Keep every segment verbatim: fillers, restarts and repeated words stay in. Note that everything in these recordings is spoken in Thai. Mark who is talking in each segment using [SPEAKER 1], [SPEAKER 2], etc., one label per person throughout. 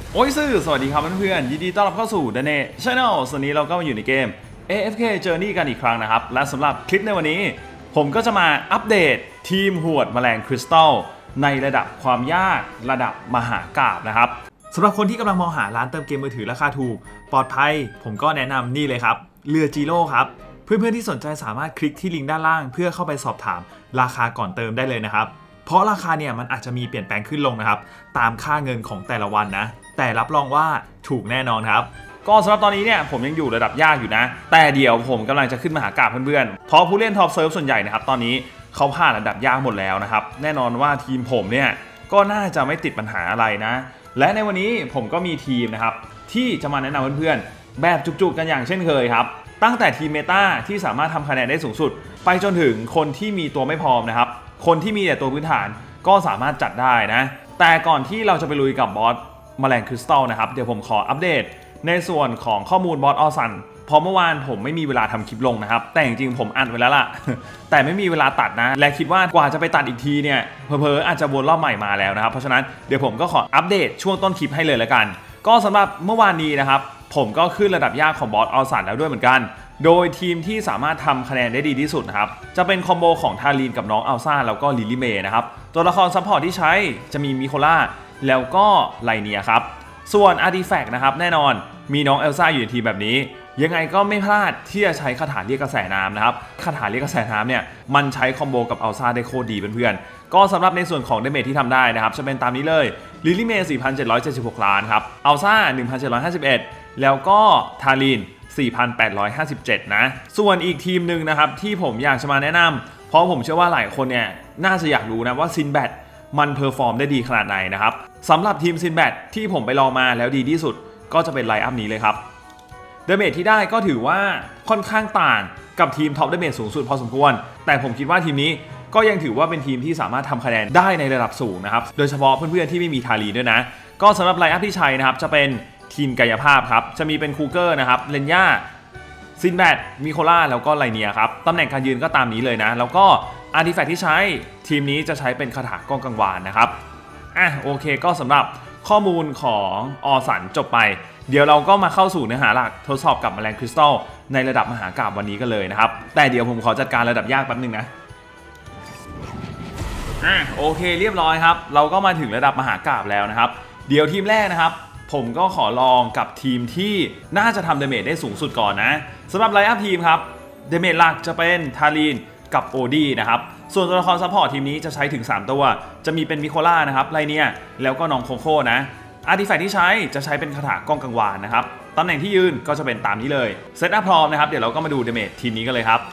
[SPEAKER 1] โอ้ยซื่อสวัสดีครับเพื่อนๆยินดีต้อนรับเข้าสู่ The Net Channel วันนี้เราก็มาอยู่ในเกม เอ เอฟ เค Journey กันอีกครั้งนะครับและสำหรับคลิปในวันนี้ผมก็จะมาอัปเดตทีมหวดแมลงคริสตัลในระดับความยากระดับมหากาพย์นะครับสำหรับคนที่กำลังมองหาร้านเติมเกมมือถือราคาถูกปลอดภัยผมก็แนะนำนี่เลยครับเรือจิโร่ครับเพื่อนๆที่สนใจสามารถคลิกที่ลิงก์ด้านล่างเพื่อเข้าไปสอบถามราคาก่อนเติมได้เลยนะครับเพราะราคาเนี่ยมันอาจจะมีเปลี่ยนแปลงขึ้นลงนะครับตามค่าเงินของแต่ละวันนะแต่รับรองว่าถูกแน่นอนครับก็สำหรับตอนนี้เนี่ยผมยังอยู่ระดับยากอยู่นะแต่เดี๋ยวผมกำลังจะขึ้นมหากาพย์เพื่อนๆเพราะผู้เล่นท็อปเซิร์ฟส่วนใหญ่นะครับตอนนี้เขาผ่านระดับยากหมดแล้วนะครับแน่นอนว่าทีมผมเนี่ยก็น่าจะไม่ติดปัญหาอะไรนะและในวันนี้ผมก็มีทีมนะครับที่จะมาแนะนำเพื่อนๆแบบจุกๆกันอย่างเช่นเคยครับตั้งแต่ทีมเมตาที่สามารถทำคะแนนได้สูงสุดไปจนถึงคนที่มีตัวไม่พร้อมนะครับคนที่มีแต่ตัวพื้นฐานก็สามารถจัดได้นะแต่ก่อนที่เราจะไปลุยกับบอสแมลงคริสตัลนะครับเดี๋ยวผมขออัปเดตในส่วนของข้อมูลบอสออสันเพราะเมื่อวานผมไม่มีเวลาทำคลิปลงนะครับแต่จริงๆผมอัดไว้แล้วล่ะ แต่ไม่มีเวลาตัดนะและคิดว่ากว่าจะไปตัดอีกทีเนี่ยเพอๆอาจจะวนรอบใหม่มาแล้วนะครับเพราะฉะนั้นเดี๋ยวผมก็ขออัปเดตช่วงต้นคลิปให้เลยละกันก็สำหรับเมื่อวานนี้นะครับผมก็ขึ้นระดับยากของบอสออสันแล้วด้วยเหมือนกันโดยทีมที่สามารถทำคะแนนได้ดีที่สุดนะครับจะเป็นคอมโบของทารีนกับน้องอัลซ่าแล้วก็ลิลิเมย์นะครับตัวละครซัพพอร์ตที่ใช้จะมีมิโคล่าแล้วก็ไลเนียครับส่วนอาร์ติแฟกต์นะครับแน่นอนมีน้องเอลซ่าอยู่ในทีมแบบนี้ยังไงก็ไม่พลาดที่จะใช้คาถาเรียกกระแสน้ำนะครับคาถาเรียกกระแสน้ำเนี่ยมันใช้คอมโบกับอัลซ่าได้โคตรดีเพื่อนๆก็สำหรับในส่วนของเดเมจที่ทำได้นะครับจะเป็นตามนี้เลยลิลิเมย์ สี่พันเจ็ดร้อยเจ็ดสิบหก ล้านครับอัลซ่า หนึ่งพันเจ็ดร้อยห้าสิบเอ็ด แล้วก็ทารีนสี่พันแปดร้อยห้าสิบเจ็ด นะส่วนอีกทีมหนึ่งนะครับที่ผมอยากจะมาแนะนำเพราะผมเชื่อว่าหลายคนเนี่ยน่าจะอยากรู้นะว่าซินแบทมันเพอร์ฟอร์มได้ดีขนาดไหนนะครับสำหรับทีมซินแบทที่ผมไปลองมาแล้วดีที่สุดก็จะเป็นไลน์อัพนี้เลยครับเดเมจที่ได้ก็ถือว่าค่อนข้างต่างกับทีมท็อปเดเมจสูงสุดพอสมควรแต่ผมคิดว่าทีมนี้ก็ยังถือว่าเป็นทีมที่สามารถทำคะแนนได้ในระดับสูงนะครับโดยเฉพาะเพื่อนๆที่ไม่มีทารีด้วยนะก็สำหรับไลน์อัพที่ใช้นะครับจะเป็นทีมกายภาพครับจะมีเป็นคูเกอร์นะครับเลนย่าซินแบทมิโคล่าแล้วก็ไลเนียครับตำแหน่งการยืนก็ตามนี้เลยนะแล้วก็อาร์ติแฟกต์ที่ใช้ทีมนี้จะใช้เป็นคาถาก้องกังวานนะครับอ่ะโอเคก็สำหรับข้อมูลของออสันจบไปเดี๋ยวเราก็มาเข้าสู่เนื้อหาหลักทดสอบกับแมลงคริสตัลในระดับมหากาพย์วันนี้กันเลยนะครับแต่เดี๋ยวผมขอจัดการระดับยากแป๊บนึงนะอ่ะโอเคเรียบร้อยครับเราก็มาถึงระดับมหากาพย์แล้วนะครับเดี๋ยวทีมแรกนะครับผมก็ขอลองกับทีมที่น่าจะทำเดเมจได้สูงสุดก่อนนะสำหรับไลน์อัพทีมครับเดเมจหลักจะเป็นทารีนกับโอดีนะครับส่วนตัวละครซัพพอร์ตทีมนี้จะใช้ถึงสามตัวจะมีเป็นมิโคล่านะครับไลเนียแล้วก็น้องโคโค่นะอาร์ติแฟกต์ที่ใช้จะใช้เป็นคาถาก้องกังวานนะครับตำแหน่งที่ยืนก็จะเป็นตามนี้เลยเซตอัพพร้อมนะครับเดี๋ยวเราก็มาดูเดเมจทีมนี้กันเลยครับ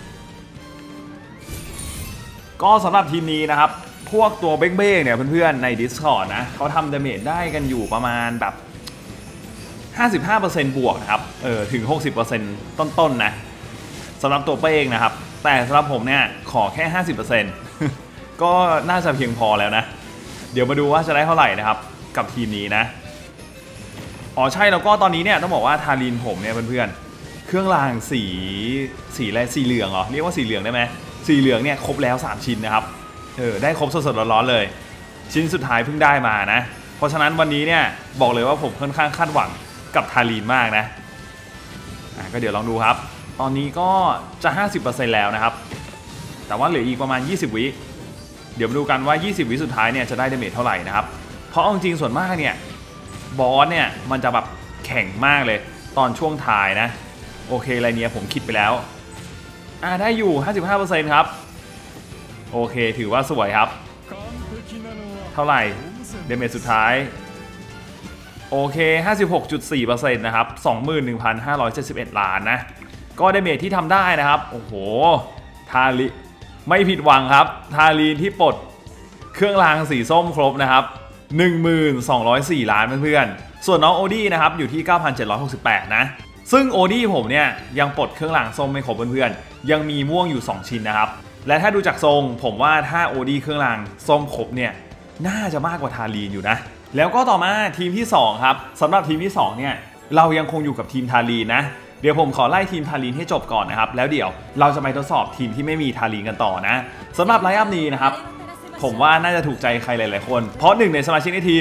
[SPEAKER 1] ก็สำหรับทีมนี้นะครับพวกตัวเบ้งๆเนี่ยเพื่อนๆใน Discord นะเขาทำเดเมจได้กันอยู่ประมาณแบบ ห้าสิบห้าเปอร์เซ็นต์ บวกนะครับเออถึง หกสิบเปอร์เซ็นต์ ต้นๆนะสำหรับตัวเป้งนะครับแต่สำหรับผมเนี่ยขอแค่ ห้าสิบเปอร์เซ็นต์ ก็น่าจะเพียงพอแล้วนะเดี๋ยวมาดูว่าจะได้เท่าไหร่นะครับกับทีมนี้นะอ๋อใช่แล้วก็ตอนนี้เนี่ยต้องบอกว่าทารีนผมเนี่ยเพื่อนๆเครื่องรางสีสีอะไรสีเหลืองเหรอเรียกว่าสีเหลืองได้ไหมสีเหลืองเนี่ยครบแล้วสามชิ้นนะครับเออได้ครบสดๆร้อนๆเลยชิ้นสุดท้ายเพิ่งได้มานะเพราะฉะนั้นวันนี้เนี่ยบอกเลยว่าผมค่อนข้างคาดหวังกับทารีนมากนะอ่ะก็เดี๋ยวลองดูครับตอนนี้ก็จะ ห้าสิบเปอร์เซ็นต์ แล้วนะครับแต่ว่าเหลืออีกประมาณยี่สิบวิเดี๋ยวมาดูกันว่ายี่สิบวิสุดท้ายเนี่ยจะได้ดาเมจเท่าไหร่นะครับเพราะจริงๆส่วนมากเนี่ยบอสเนี่ยมันจะแบบแข็งมากเลยตอนช่วงท้ายนะโอเคอะไรเนี่ยผมคิดไปแล้วอ่าได้อยู่ ห้าสิบห้าเปอร์เซ็นต์ ครับโอเคถือว่าสวยครับเท่าไหร่ดาเมจสุดท้ายโอเค ห้าสิบหกจุดสี่เปอร์เซ็นต์ นะครับ สองหมื่นหนึ่งพันห้าร้อยเจ็ดสิบเอ็ด ล้านนะก็ดาเมจที่ทำได้นะครับโอ้โหทารีไม่ผิดหวังครับทารีนที่ปลดเครื่องรางสีส้มครบนะครับ หนึ่งหมื่นสองร้อยสี่ ล้านเพื่อนๆส่วนน้องโอดี้นะครับอยู่ที่ เก้าพันเจ็ดร้อยหกสิบแปด นะซึ่งโอดี้ผมเนี่ยยังปลดเครื่องรางส้มไม่ครบเพื่อนๆยังมีม่วงอยู่สองชิ้นนะครับและถ้าดูจากทรงผมว่าถ้าโอดี้เครื่องรางส้มครบเนี่ยน่าจะมากกว่าทารีนอยู่นะแล้วก็ต่อมาทีมที่สองครับสำหรับทีมที่สองเนี่ยเรายังคงอยู่กับทีมทารีนนะเดี๋ยวผมขอไล่ทีมทารีนให้จบก่อนนะครับแล้วเดี๋ยวเราจะไปทดสอบทีมที่ไม่มีทารีนกันต่อนะสำหรับไลน์อัพนี้นะครับผมว่าน่าจะถูกใจใครหลายๆคนเพราะหนึ่งในสมาชิกในทีม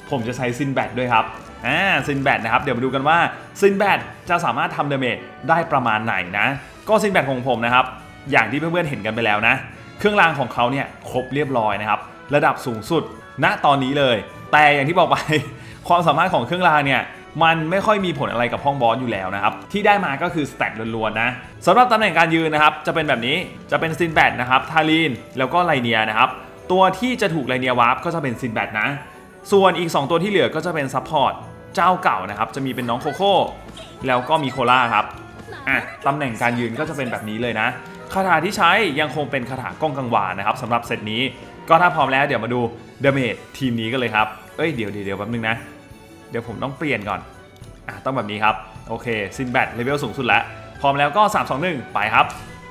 [SPEAKER 1] ผมจะใช้ซินแบดด้วยครับอ่าซินแบดนะครับเดี๋ยวมาดูกันว่าซินแบดจะสามารถทำดาเมจได้ประมาณไหนนะก็ซินแบดของผมนะครับอย่างที่เพื่อนๆเห็นกันไปแล้วนะเครื่องรางของเขาเนี่ยครบเรียบร้อยนะครับระดับสูงสุดณตอนนี้เลยแต่อย่างที่บอกไป ความสามารถของเครื่องรางเนี่ยมันไม่ค่อยมีผลอะไรกับห้องบอสอยู่แล้วนะครับที่ได้มาก็คือสแต็กล้วนๆนะสำหรับตำแหน่งการยืนนะครับจะเป็นแบบนี้จะเป็นซินแบดนะครับทารีนแล้วก็ไลเนียนะครับตัวที่จะถูกไลเนียวาร์ปก็จะเป็นซินแบดนะส่วนอีกสองตัวที่เหลือก็จะเป็นซัพพอร์ตเจ้าเก่านะครับจะมีเป็นน้องโคโค่แล้วก็มีโคล่าครับอ่ะตำแหน่งการยืนก็จะเป็นแบบนี้เลยนะคาถาที่ใช้ยังคงเป็นคาถาก้องกังวานนะครับสำหรับเซตนี้ก็ถ้าพร้อมแล้วเดี๋ยวมาดูดาเมจทีมนี้กันเลยครับเอ้ยเดี๋ยวเดี๋ยวแป๊บนึงนะเดี๋ยวผมต้องเปลี่ยนก่อนอ่ะต้องแบบนี้ครับโอเคซินแบดเลเวลสูงสุดแล้วพร้อมแล้วก็สาม สอง หนึ่งไปครับ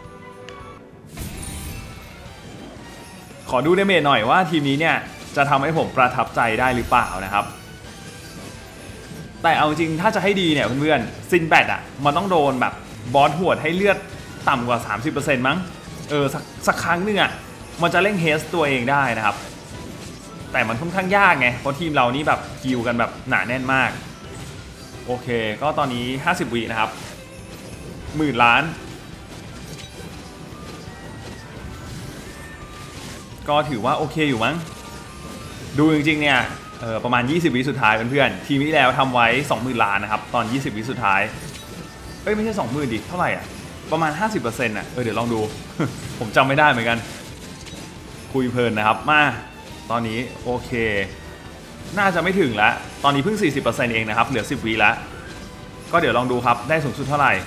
[SPEAKER 1] ขอดูดาเมจหน่อยว่าทีมนี้เนี่ยจะทำให้ผมประทับใจได้หรือเปล่านะครับแต่เอาจริงถ้าจะให้ดีเนี่ยเพื่อนๆซินแบดอ่ะมันต้องโดนแบบบอสหวดให้เลือดต่ำกว่า สามสิบเปอร์เซ็นต์ มั้งเออสักสักครั้งนึงอ่ะมันจะเร่งเฮสตัวเองได้นะครับแต่มันค่อนข้างยากไงเพราะทีมเรานี่แบบคิวกันแบบหนาแน่นมากโอเคก็ตอนนี้ห้าสิบวินะครับหมื่นล้านก็ถือว่าโอเคอยู่มั้งดูจริงๆเนี่ยเออประมาณยี่สิบวิสุดท้ายเพื่อนๆทีมที่แล้วทำไว้ สองหมื่น ล้านนะครับตอนยี่สิบวิสุดท้ายเอ้ยไม่ใช่ สองหมื่น ดิเท่าไหร่อ่ะประมาณ ห้าสิบเปอร์เซ็นต์ อ่ะเออเดี๋ยวลองดู ผมจำไม่ได้เหมือนกันคุยเพลินนะครับมาตอนนี้โอเคน่าจะไม่ถึงแล้วตอนนี้เพิ่ง สี่สิบเปอร์เซ็นต์ เองนะครับเหลือสิบวิแล้วก็เดี๋ยวลองดูครับได้สูงสุดเท่าไหร่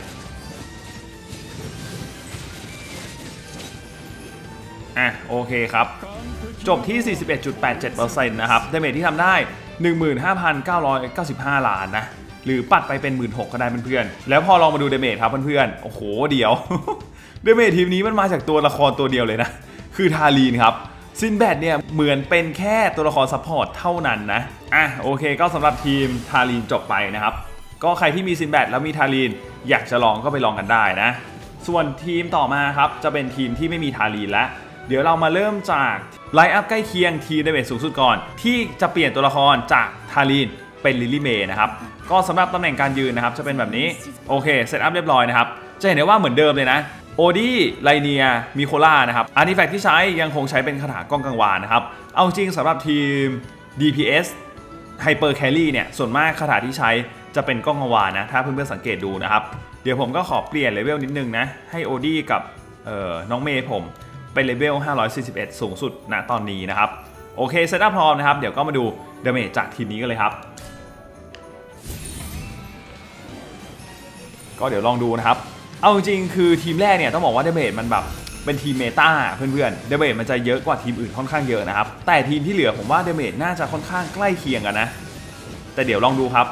[SPEAKER 1] อ่ะโอเคครับจบที่ สี่สิบเอ็ดจุดแปดเจ็ดเปอร์เซ็นต์ นะครับดาเมจที่ทำได้ หนึ่งหมื่นห้าพันเก้าร้อยเก้าสิบห้า ล้านนะหรือปัดไปเป็น หนึ่งหมื่นหกพัน ก็ได้เพื่อนๆแล้วพอลองมาดูดาเมจครับเพื่อนๆโอ้โหเดี๋ยว ดาเมจทีมนี้มันมาจากตัวละครตัวเดียวเลยนะคือทารีนครับซินแบดเนี่ยเหมือนเป็นแค่ตัวละครซัพพอร์ตเท่านั้นนะอ่ะโอเคก็สำหรับทีมทารีนจบไปนะครับก็ใครที่มีซินแบดแล้วมีทารีนอยากจะลองก็ไปลองกันได้นะส่วนทีมต่อมาครับจะเป็นทีมที่ไม่มีทารีนแล้วเดี๋ยวเรามาเริ่มจากไลน์อัพใกล้เคียงทีมดาเมจสูงสุดก่อนที่จะเปลี่ยนตัวละครจากทารีนเป็นลิลลี่เมย์นะครับก็สำหรับตำแหน่งการยืนนะครับจะเป็นแบบนี้โอเคเซตอัพเรียบร้อยนะครับจะเห็นได้ว่าเหมือนเดิมเลยนะโอดี้ไลเนียมิโคล่านะครับอาร์ติแฟกต์ที่ใช้ยังคงใช้เป็นคาถาก้องกังวานนะครับเอาจริงสำหรับทีม ดี พี เอส Hyper Carry เนี่ยส่วนมากคาถาที่ใช้จะเป็นก้องกังวานนะถ้าเพื่อนๆสังเกตดูนะครับเดี๋ยวผมก็ขอเปลี่ยนเลเวลนิดนึงนะให้โอดี้กับน้องเมย์ผมเป็นเลเวลห้าร้อยสี่สิบเอ็ดสูงสุดณตอนนี้นะครับโอเคเซตอัพพร้อมนะครับเดี๋ยวก็มาดูดาเมจจากทีมนี้กันเลยครับก็เดี๋ยวลองดูนะครับเอาจริงคือทีมแรกเนี่ยต้องบอกว่าดาเมจมันแบบเป็นทีมเมตาเพื่อนๆดาเมจมันจะเยอะกว่าทีมอื่นค่อนข้างเยอะนะครับแต่ทีมที่เหลือผมว่าดาเมจน่าจะค่อนข้างใกล้เคียงกันนะแต่เดี๋ยวลองดูครับ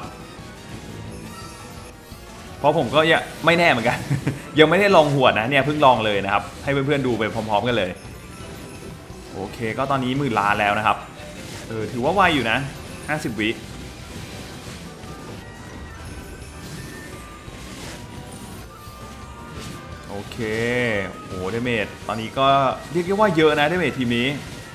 [SPEAKER 1] เพราะผมก็ยังไม่แน่เหมือนกัน ยังไม่ได้ลองหัวนะเนี่ยเพิ่งลองเลยนะครับให้เพื่อนๆดูไปพร้อมๆกันเลยโอเคก็ตอนนี้หมื่นล้านแล้วนะครับเออถือว่าไวอยู่นะห้าสิบวิโอเคโอ้เดเมจตอนนี้ก็เรียกได้ว่าเยอะนะเดเมจทีมนี้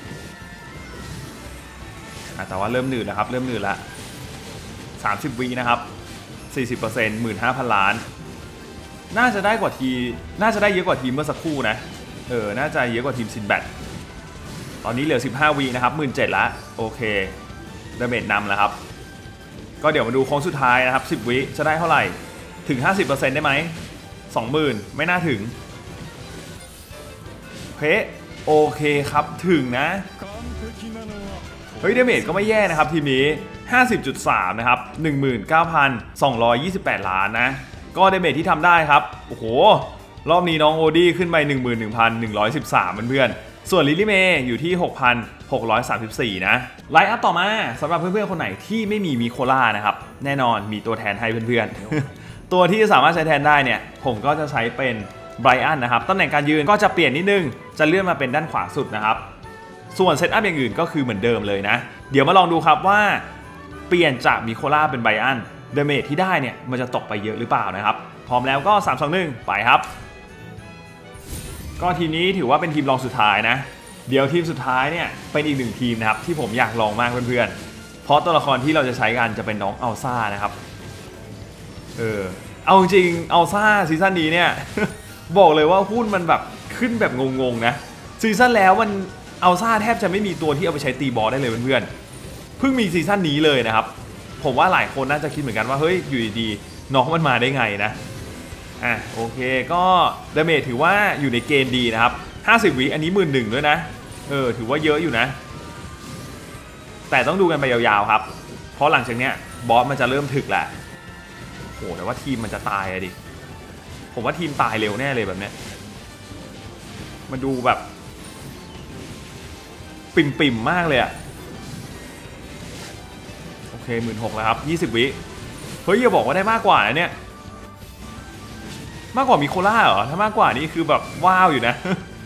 [SPEAKER 1] แต่ว่าเริ่มหนืดแล้วครับเริ่มหนืดแล้วสามสิบวินะครับ สี่สิบเปอร์เซ็นต์ หนึ่งหมื่นห้าพัน ล้านน่าจะได้กว่าทีน่าจะได้เยอะกว่าทีมเมื่อสักครู่นะเออน่าจะเยอะกว่าทีมซินแบดตอนนี้เหลือสิบห้าวินะครับ หนึ่งหมื่นเจ็ดพัน ละโอเคดาเมจนำแล้วครับก็เดี๋ยวมาดูโค้งสุดท้ายนะครับสิบวิจะได้เท่าไหร่ถึง ห้าสิบเปอร์เซ็นต์ ได้ไหม สองหมื่น ไม่น่าถึงเพะโอเคครับถึงนะเฮ้ยดาเมจก็ไม่แย่นะครับทีมนี้ ห้าสิบจุดสาม นะครับ หนึ่งหมื่นเก้าพันสองร้อยยี่สิบแปด ล้านนะก็ดาเมจที่ทำได้ครับโอ้โหรอบนี้น้องโอดี้ขึ้นไป หนึ่งหมื่นหนึ่งพันหนึ่งร้อยสิบสาม เพื่อนๆส่วนลิลลี่เมย์อยู่ที่ หกพันหกร้อยสามสิบสี่ นะไลน์อัพต่อมาสำหรับเพื่อนๆคนไหนที่ไม่มีมิโคล่านะครับแน่นอนมีตัวแทนให้เพื่อนๆ ตัวที่สามารถใช้แทนได้เนี่ยผมก็จะใช้เป็นไบรอันนะครับตำแหน่งการยืนก็จะเปลี่ยนนิดนึงจะเลื่อนมาเป็นด้านขวาสุดนะครับส่วนเซตอัพอย่างอื่นก็คือเหมือนเดิมเลยนะเดี๋ยวมาลองดูครับว่าเปลี่ยนจากมิโคล่าเป็นไบรอันดาเมจที่ได้เนี่ยมันจะตกไปเยอะหรือเปล่านะครับพร้อมแล้วก็สาม สอง หนึ่งไปครับก็ทีมนี้ถือว่าเป็นทีมรองสุดท้ายนะเดี๋ยวทีมสุดท้ายเนี่ยเป็นอีกหนึ่งทีมนะครับที่ผมอยากลองมากเพื่อนๆเพราะตัวละครที่เราจะใช้กันจะเป็นน้องอัลซ่านะครับเออเอาจริงอัลซ่าซีซั่นนี้เนี่ย บอกเลยว่าหุ้นมันแบบขึ้นแบบงงๆนะซีซั่นแล้วมันอัลซ่าแทบจะไม่มีตัวที่เอาไปใช้ตีบอสได้เลยเพื่อนๆเพิ่งมีซีซั่นนี้เลยนะครับผมว่าหลายคนน่าจะคิดเหมือนกันว่าเฮ้ยอยู่ดีๆน้องมันมาได้ไงนะอ่ะโอเคก็ดาเมจถือว่าอยู่ในเกณฑ์ดีนะครับห้าสิบวิอันนี้หมื่นหนึ่งด้วยนะเออถือว่าเยอะอยู่นะแต่ต้องดูกันไปยาวๆครับเพราะหลังจากเนี้ยบอสมันจะเริ่มถึกแหละโอ้แต่ว่าทีมมันจะตายอะดิผมว่าทีมตายเร็วแน่เลยแบบเนี้ยมันดูแบบปิ่มๆมากเลยอะโอเคหมื่นหกแล้วครับยี่สิบวิเฮ้ยอย่าบอกว่าได้มากกว่านะเนี่ยมากกว่ามีโคล่าเหรอถ้ามากกว่านี่คือแบบว้าวอยู่นะ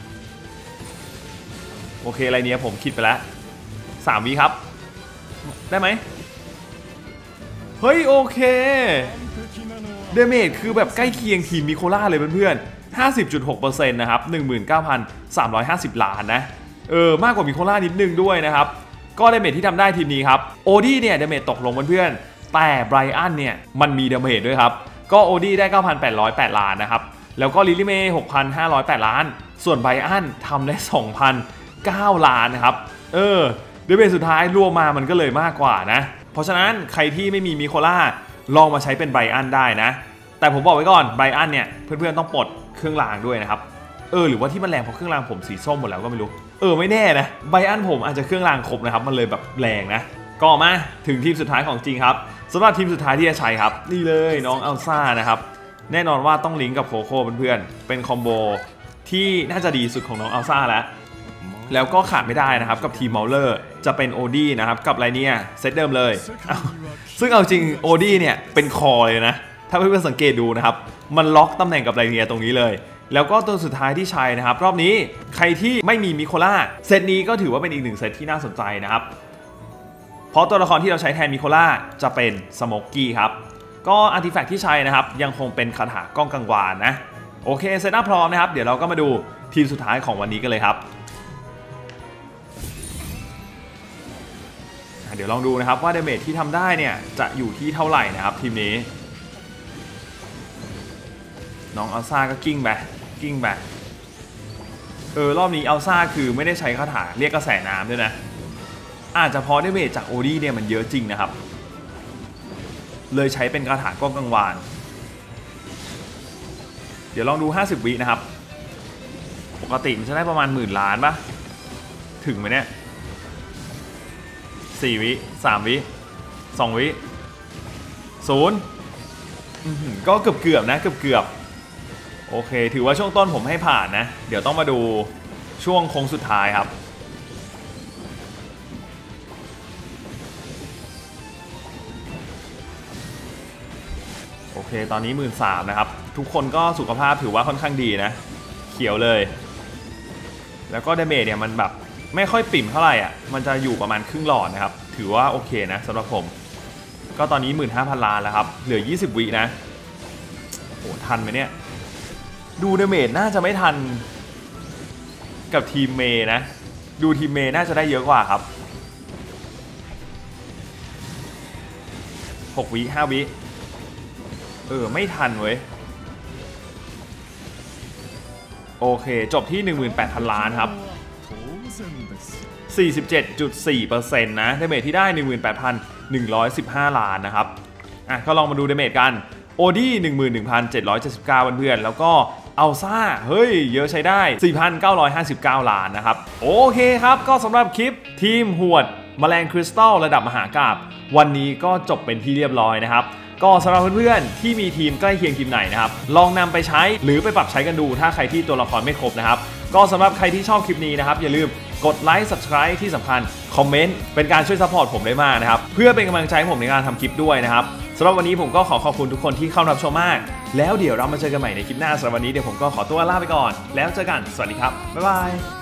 [SPEAKER 1] โอเคอะไรเนี้ยผมคิดไปแล้วสามวิครับได้ไหมเฮ้ยโอเคเดเมจคือแบบใกล้เคียงทีมมิโคล่าเลยเพื่อนๆ ห้าสิบจุดหกเปอร์เซ็นต์ นะครับ หนึ่งหมื่นเก้าพันสามร้อยห้าสิบ ล้านนะเออมากกว่ามิโคล่านิดนึงด้วยนะครับก็เดเมจที่ทำได้ทีมนี้ครับโอดี้เนี่ยเดเมจตกลงเพื่อนๆแต่ไบรอันเนี่ยมันมีเดเมจด้วยครับก็โอดี้ได้ เก้าพันแปดร้อยแปด ล้านนะครับแล้วก็ลิลิเม่ หกพันห้าร้อยแปด ล้านส่วนไบรอันทำได้ สองพันเก้า ล้านนะครับเออเดเมจสุดท้ายรวมมามันก็เลยมากกว่านะเพราะฉะนั้นใครที่ไม่มีมิโคล่าลองมาใช้เป็นไบรอันได้นะแต่ผมบอกไว้ก่อนไบรอันเนี่ยเพื่อนๆต้องปลดเครื่องรางด้วยนะครับเออหรือว่าที่มันแรงเพราะเครื่องรางผมสีส้มหมดแล้วก็ไม่รู้เออไม่แน่นะไบรอันผมอาจจะเครื่องรางครบนะครับมันเลยแบบแรงนะก็มาถึงทีมสุดท้ายของจริงครับสำหรับทีมสุดท้ายที่จะใช้ครับนี่เลยน้องอัลซ่านะครับแน่นอนว่าต้องลิงก์กับโคโค่เพื่อนๆเป็นคอมโบที่น่าจะดีสุดของน้องอัลซ่าแล้วแล้วก็ขาดไม่ได้นะครับกับทีมเมาเลอร์จะเป็นโอดี้นะครับกับไรเนี่ยเซตเดิมเลยซึ่งเอาจริงโอดี้เนี่ยเป็นคอเลยนะถ้าเพื่อนๆสังเกตดูนะครับมันล็อกตำแหน่งกับไรเนี่ยตรงนี้เลยแล้วก็ตัวสุดท้ายที่ใช้นะครับรอบนี้ใครที่ไม่มีมิโคล่าเซตนี้ก็ถือว่าเป็นอีกหนึ่งเซตที่น่าสนใจนะครับเพราะตัวละครที่เราใช้แทนมิโคล่าจะเป็นสโมกกี้ครับก็อาร์ติแฟกต์ที่ใช้นะครับยังคงเป็นคาถากล้องกังวานนะโอเคเซตอัพพร้อมนะครับเดี๋ยวเราก็มาดูทีมสุดท้ายของวันนี้กันเลยครับเดี๋ยวลองดูนะครับว่าเดเมจที่ทำได้เนี่ยจะอยู่ที่เท่าไหร่นะครับทีมนี้น้องอัลซ่าก็กิ้งไปกิ้งไปเออรอบนี้อัลซ่าคือไม่ได้ใช้คาถาเรียกกระแสน้ำด้วยนะอาจจะเพราะเดเมจจากโอดี้เนี่ยมันเยอะจริงนะครับเลยใช้เป็นคาถากล้องกังวานเดี๋ยวลองดูห้าสิบวินะครับปกติมันจะได้ประมาณหมื่นล้านปะถึงไหมเนี่ยสี่วิสามวิสองวิศูนย์ก็เกือบเกือบนะเกือบเกือบโอเคถือว่าช่วงต้นผมให้ผ่านนะเดี๋ยวต้องมาดูช่วงโค้งสุดท้ายครับโอเคตอนนี้หมื่นสามนะครับทุกคนก็สุขภาพถือว่าค่อนข้างดีนะเขียวเลยแล้วก็ดาเมจเนี่ยมันแบบไม่ค่อยปิ่มเท่าไหร่อ่ะมันจะอยู่ประมาณครึ่งหลอดนะครับถือว่าโอเคนะสำหรับผมก็ตอนนี้ หนึ่งหมื่นห้าพัน ล้านแล้วครับเหลือยี่สิบวินะโอ้ทันไหมเนี่ยดูดาเมจน่าจะไม่ทันกับทีมเมย์นะดูทีมเมย์น่าจะได้เยอะกว่าครับหกวิห้าวิเออไม่ทันเว้ยโอเคจบที่ หนึ่งหมื่นแปดพัน ล้านครับสี่สิบเจ็ดจุดสี่เปอร์เซ็นต์ นะดาเมจที่ได้ หนึ่งหมื่นแปดพันหนึ่งร้อยสิบห้า ล้านนะครับอ่ะก็ลองมาดูดาเมจกันโอดี้ หนึ่งหมื่นหนึ่งพันเจ็ดร้อยเจ็ดสิบเก้า เพื่อนๆแล้วก็อัลซ่าเฮ้ยเยอะใช้ได้ สี่พันเก้าร้อยห้าสิบเก้า ล้านนะครับโอเคครับก็สำหรับคลิปทีมหวดแมลงคริสตัลระดับมหากาพย์วันนี้ก็จบเป็นที่เรียบร้อยนะครับก็สำหรับเพื่อนๆที่มีทีมใกล้เคียงทีมไหนนะครับลองนำไปใช้หรือไปปรับใช้กันดูถ้าใครที่ตัวละครไม่ครบนะครับก็สำหรับใครที่ชอบคลิปนี้นะครับอย่าลืมกดไลค์ ซับสไครบ์ ที่สำคัญคอมเมนต์เป็นการช่วยซัพพอร์ตผมได้มากนะครับเพื่อเป็นกำลังใจให้ผมในการทำคลิปด้วยนะครับสำหรับวันนี้ผมก็ขอขอบคุณทุกคนที่เข้ารับชมมากแล้วเดี๋ยวเรามาเจอกันใหม่ในคลิปหน้าสำหรับวันนี้เดี๋ยวผมก็ขอตัวลาไปก่อนแล้วเจอกันสวัสดีครับบ๊ายบาย